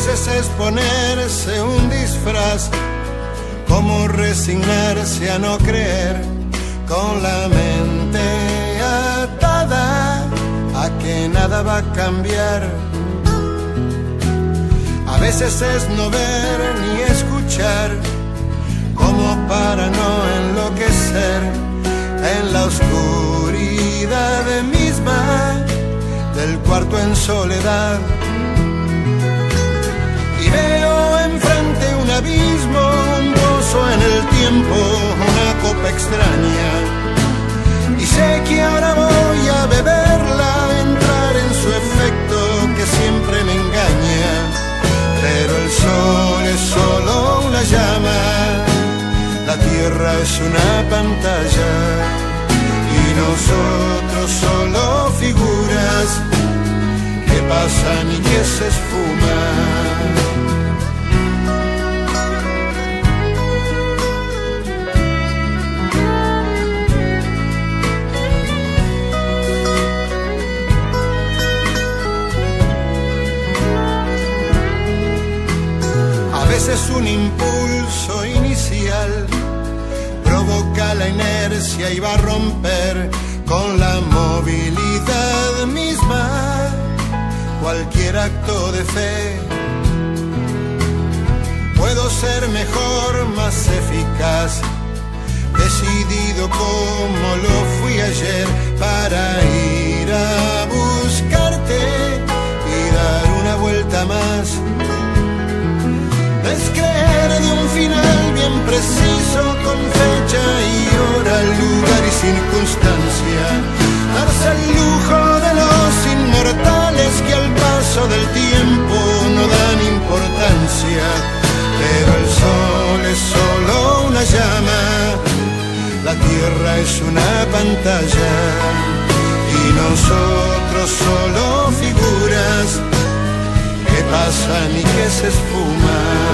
veces es ponerse un disfraz, como resignarse a no creer, con la mente atada a que nada va a cambiar. A veces es no ver ni escuchar, como para no enloquecer en la oscuridad misma del cuarto en soledad. Y veo enfrente un abismo, un pozo en el tiempo, una copa extraña. Y sé que ahora voy a beberla, entrar en su efecto que siempre me engaña. Pero el sol es solo una llama, la tierra es una pantalla y nosotros solo figuras que pasan y que se esfuman. A veces un impulso inicial provoca la inercia y va a romper con la movilidad misma cualquier acto de fe. Puedo ser mejor, más eficaz, decidido como lo fui ayer para ir a buscarte y dar una vuelta más. Descreer de un final bien preciso, con fecha y hora, lugar y circunstancia. Darse el lujo de los inmortales que al paso del tiempo no dan importancia. Pero el sol es solo una llama, la tierra es una pantalla y nosotros solo figuras que pasan y que se esfuman.